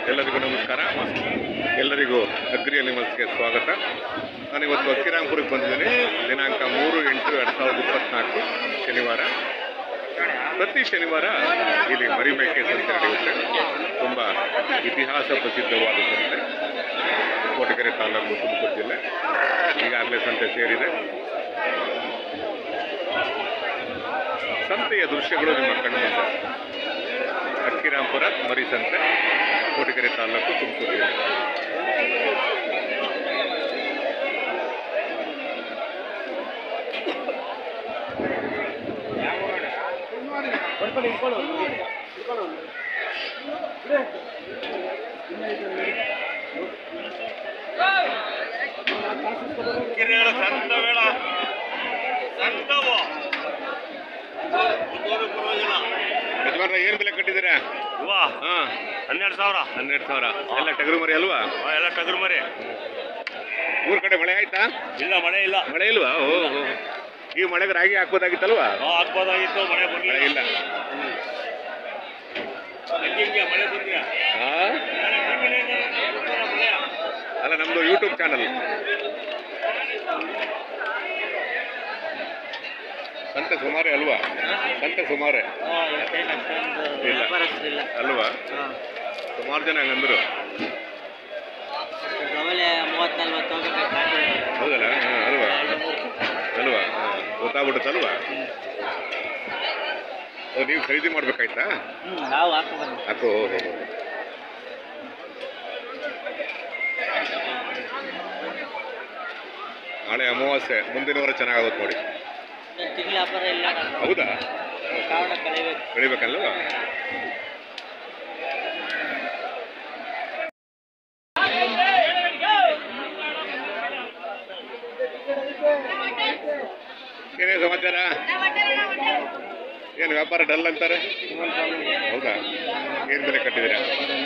ಎಲ್ಲರಿಗೂ ನಮಸ್ಕಾರ. ಎಲ್ಲರಿಗೂ ಅಗ್ರಿ ಅನಿಮಲ್ಸ್ಗೆ ಸ್ವಾಗತ. ನಾನಿವತ್ತು ಅಕ್ಕಿರಾಂಪುರಕ್ಕೆ ಬಂದಿದ್ದೀನಿ. ದಿನಾಂಕ 3/8/2024 ಶನಿವಾರ. ಪ್ರತಿ ಶನಿವಾರ ಇಲ್ಲಿ ಮರಿಮೇಕೆ ಸಂತೆ ನಡೆಯುತ್ತೆ. ತುಂಬ ಇತಿಹಾಸ ಪ್ರಸಿದ್ಧವಾದ ಸಂತೆ. ಕೋಟಗೆರೆ ತಾಲೂಕು, ತುಮಕೂರು ಜಿಲ್ಲೆ. ಈಗಾಗಲೇ ಸಂತೆ ಸೇರಿದೆ. ಸಂತೆಯ ದೃಶ್ಯಗಳು ನಿಮ್ಮ ಕಣ್ಣಿಂದ. ಅಕ್ಕಿರಾಂಪುರ ಮರಿ ಸಂತೆ, ಕೋಟಗೆರೆ ತಾಲೂಕು, ತುಮಕೂರು ಜಿಲ್ಲೆ. ಯಜಮಾನ್ರ ಏನು ಬೆಲೆ ಕಟ್ಟಿದ್ದೀರಾ? 12,000. ಎಲ್ಲ ಟಗರು ಮರಿ ಅಲ್ವಾ? ಎಲ್ಲ ಟಗರು ಮರಿ. ಊರ್ ಕಡೆ ಮಳೆ ಆಯ್ತಾ? ಇಲ್ಲ, ಮಳೆ ಇಲ್ಲ. ಮಳೆ ಇಲ್ವಾ? ಓಹೋ, ಈ ಮಳೆಗೆ ರಾಗಿ ಹಾಕೋದಾಗಿತ್ತಲ್ವಾ? ಹಾಕ್ಬೋದಾಗಿತ್ತು, ಮಳೆ ಮಳೆ ಇಲ್ಲ. ಅಲ್ಲ, ನಮ್ದು ಯೂಟ್ಯೂಬ್ ಚಾನಲ್. ಸಂತೆ ಸುಮಾರೇ ಅಲ್ವಾ? ಸಂತೆ ಸುಮಾರೇ ಇಲ್ಲ ಅಲ್ವಾ? ಸುಮಾರು ಜನ ಹಂಗಂದ್ರು. ಹೌದಲ್ಲ? ಅಲ್ವಾ? ಅಲ್ವಾ? ಗೊತ್ತಾಗ್ಬಿಡುತ್ತಲ್ವಾ? ನೀವು ಖರೀದಿ ಮಾಡ್ಬೇಕಾಯ್ತಾ? ಹಾಕೋ. ನಾಳೆ ಅಮಾವಾಸ್ಯೆ, ಮುಂದಿನ ವಾರ ಚೆನ್ನಾಗಾಗುತ್ತೆ ನೋಡಿ. ಹೌದಾ? ಕಳಿಬೇಕಲ್ವಾ? ಏನೇ ಸಮಾಚಾರ? ಏನು ವ್ಯಾಪಾರ ಡಲ್ ಅಂತಾರೆ? ಹೌದಾ? ಏನು ಬೆಲೆ ಕಟ್ಟಿದ್ದೀರಾ?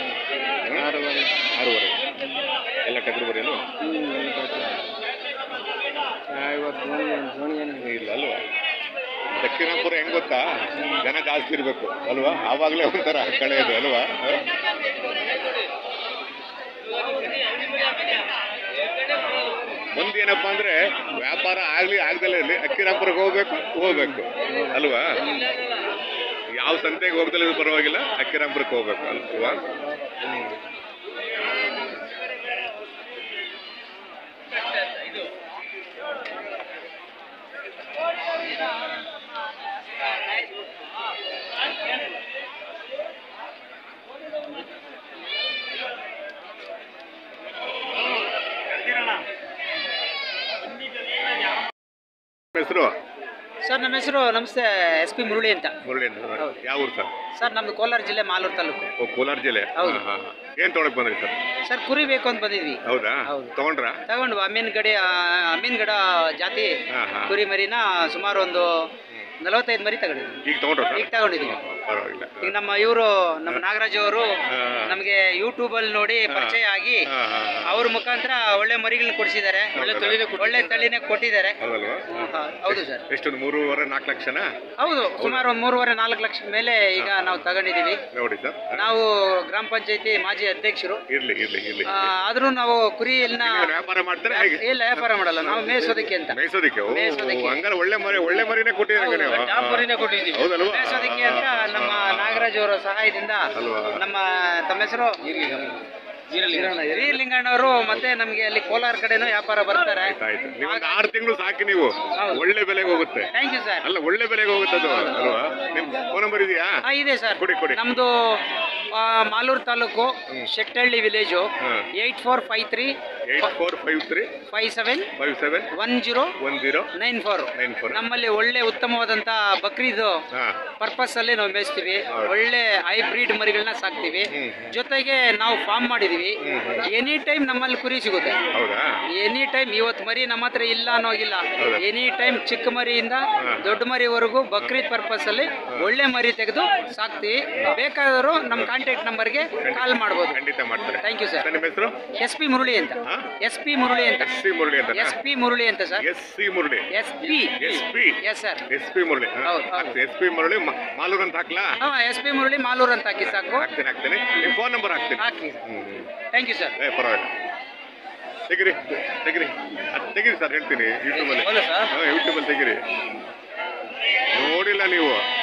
6.5. ಎಲ್ಲ ಟಗರು ಬರೀ ಅಲ್ವಾ? ಇಲ್ಲ ಅಲ್ವಾ? ದಕ್ಷಿಣಾಪುರ ಹೆಂಗ್ ಗೊತ್ತಾ? ಜನ ಜಾಸ್ತಿ ಇರಬೇಕು ಅಲ್ವಾ? ಆವಾಗಲೇ ಒಂಥರ ಕಳೆಯೋದು ಅಲ್ವಾ? ಮುಂದೇನಪ್ಪ ಅಂದ್ರೆ ವ್ಯಾಪಾರ ಆಗ್ಲಿ ಆಗ್ದಲೇ ಇರಲಿ, ಅಕ್ಕಿರಾಂಪುರಕ್ಕೆ ಹೋಗ್ಬೇಕು ಅಲ್ವಾ? ಯಾವ ಸಂತೆಗೆ ಹೋಗ್ದಲ್ಲ ಪರವಾಗಿಲ್ಲ, ಅಕ್ಕಿರಾಂಪುರಕ್ಕೆ ಹೋಗ್ಬೇಕು ಅಲ್ವಾ? ಹೆಸರು ಸರ್? ನಮ್ಮ ಹೆಸರು ನಮಸ್ತೆ, SP ಮುರಳಿ ಅಂತ. ಯಾವ ಊರು ಸರ್? ಸರ್ ನಮ್ದು ಕೋಲಾರ ಜಿಲ್ಲೆ, ಮಾಲೂರು ತಾಲೂಕು. ಕೋಲಾರ ಜಿಲ್ಲೆ. ಏನ್ ತೊಗೊಳಕ್ ಬಂದ್ರಿ ಸರ್? ಸರ್ ಕುರಿ ಬೇಕು ಅಂತ ಬಂದಿದ್ವಿ. ಹೌದಾ? ತಗೊಂಡು ಅಮೀನ್ಗಡ ಜಾತಿ ಕುರಿ ಮರಿನ ಸುಮಾರು ಒಂದು 45 ಮರಿ ತಗೊಂಡಿದ್ವಿ. ಈಗ ತಗೊಂಡಿದ್ವಿ. ಈಗ ನಮ್ಮ ನಾಗರಾಜ್ ಅವರು ನಮಗೆ ಯೂಟ್ಯೂಬ್ ಅಲ್ಲಿ ನೋಡಿ ಪರಿಚಯ ಆಗಿ ಅವ್ರ ಮುಖಾಂತರ ಒಳ್ಳೆ ಮರಿಗಳನ್ನ ಕೊಡಿಸಿದ್ದಾರೆ. ಒಳ್ಳೆ ತಳಿನೇ ಕೊಟ್ಟಿದ್ದಾರೆ. ಹೌದು ಸರ್. ಎಷ್ಟು 3.5-4 ಲಕ್ಷನ? ಹೌದು, ಸುಮಾರು 3.5-4 ಲಕ್ಷದ ಮೇಲೆ ಈಗ ನಾವು ತಗೊಂಡಿದೀವಿ. ನೋಡಿ ಸರ್, ನಾವು ಗ್ರಾಮ ಪಂಚಾಯತಿ ಮಾಜಿ ಅಧ್ಯಕ್ಷರು. ಇರ್ಲಿ. ಆದ್ರೂ ನಾವು ಕುರಿಯನ್ನ ವ್ಯಾಪಾರ ಮಾಡ್ತಾರೆ? ಇಲ್ಲ, ವ್ಯಾಪಾರ ಮಾಡಲ್ಲ ನಾವು, ಮೇಯಿಸೋದಕ್ಕೆ ಅಂತ. ಹಂಗಾರೆ ಒಳ್ಳೆ ಮರಿನೇ ಕೊಟ್ಟಿದ್ದಾರೆ. ಮೇಯಿಸೋದಕ್ಕೆ ಅಂತ ನಮ್ಮ ನಾಗರಾಜ್ ಅವರ ಸಹಾಯದಿಂದ ತಮ್ಮ ಹೆಸರು ಲಿಂಗಣ್ಣವರು ಮತ್ತೆ ನಮ್ಗೆ ಅಲ್ಲಿ ಕೋಲಾರ ಕಡೆನೂ ವ್ಯಾಪಾರ ಬರ್ತಾರೆ. 6 ತಿಂಗಳು ಸಾಕಿ ನೀವು, ಒಳ್ಳೆ ಬೆಲೆಗೆ ಹೋಗುತ್ತೆ. Thank you sir. ಅಲ್ಲ, ಒಳ್ಳೆ ಬೆಲೆಗೆ ಹೋಗುತ್ತೆ ಅದು ಅಲ್ವಾ? ನಿಮ್ ಫೋನ್ ನಂಬರ್ ಇದೆಯಾ? ಇದೆ ಸರ್. ಕೊಡಿ. ನಮ್ದು ಮಾಲೂರು ತಾಲೂಕು, ಶೆಟ್ಟಹಳ್ಳಿ ವಿಲೇಜು. 8453 57 10 ನಮ್ಮಲ್ಲಿ ಒಳ್ಳೆ ಉತ್ತಮವಾದಂತ ಬಕ್ರೀದ್ ಪರ್ಪಸ್ ಅಲ್ಲಿ ನಾವು ಮೇಯಿಸ್ತೀವಿ. ಒಳ್ಳೆ ಹೈಬ್ರಿಡ್ ಮರಿಗಳನ್ನ ಸಾಕ್ತಿವಿ. ಜೊತೆಗೆ ನಾವು ಫಾರ್ಮ್ ಮಾಡಿದೀವಿ. ಎನಿ ಟೈಮ್ ನಮ್ಮಲ್ಲಿ ಕುರಿ ಸಿಗುತ್ತೆ. Any time. ಇವತ್ತು ಮರಿ ನಮ್ಮ ಹತ್ರ ಇಲ್ಲ ಅನ್ನೋಗಿಲ್ಲ. ಎನಿ ಟೈಮ್ ಚಿಕ್ಕ ಮರಿಯಿಂದ ದೊಡ್ಡ ಮರಿವರೆಗೂ ಬಕ್ರೀದ್ ಪರ್ಪಸ್ ಅಲ್ಲಿ ಒಳ್ಳೆ ಮರಿ ತೆಗೆದು ಸಾಕ್ತಿವಿ. ಬೇಕಾದವರು ನಮ್ಮ ಕಾಂಟ್ಯಾಕ್ಟ್ ನಂಬರ್ಗೆ ಕಾಲ್ ಮಾಡಬಹುದು. ಖಂಡಿತ ಮಾಡ್ತಾರೆ. Thank you sir. ನಿಮ್ಮ ಹೆಸರು? SP ಮುರಳಿ ಅಂತ. ಎಸ್ ಪಿ ಮುರಳಿ ಅಂತ. ಎಸ್ ಸಿ ಮುರಳಿ ಅಂತ. ಎಸ್ ಪಿ ಮುರಳಿ ಅಂತ ಸರ್. S C Murali. S P. S P. S sir. S P Murali. ಹೌದು, ಹೌದು. ಎಸ್ ಪಿ ಮುರಳಿ ಮಾಲೂರು ಅಂತ ಹಾಕ್ಲಾ? ಎಸ್ ಪಿ ಮುರಳಿ ಮಾಲೂರು ಅಂತ ಹಾಕಿ ಸಾಕು. ಹಾಕ್ತೀನಿ. ನಿಮ್ಮ ಫೋನ್ ನಂಬರ್ ಹಾಕ್ತೀನಿ. ಹಾಕಿ. Thank you sir. ಪರವಾಗಿಲ್ಲ. ತೆಗಿರಿ ಅದು ತೆಗಿರಿ ಸರ್, ಹೇಳ್ತೀನಿ ಯೂಟ್ಯೂಬಲ್ಲಿ. ಯೂಟ್ಯೂಬಲ್ಲಿ ತೆಗಿರಿ. ನೋಡಿಲ್ಲ ನೀವು.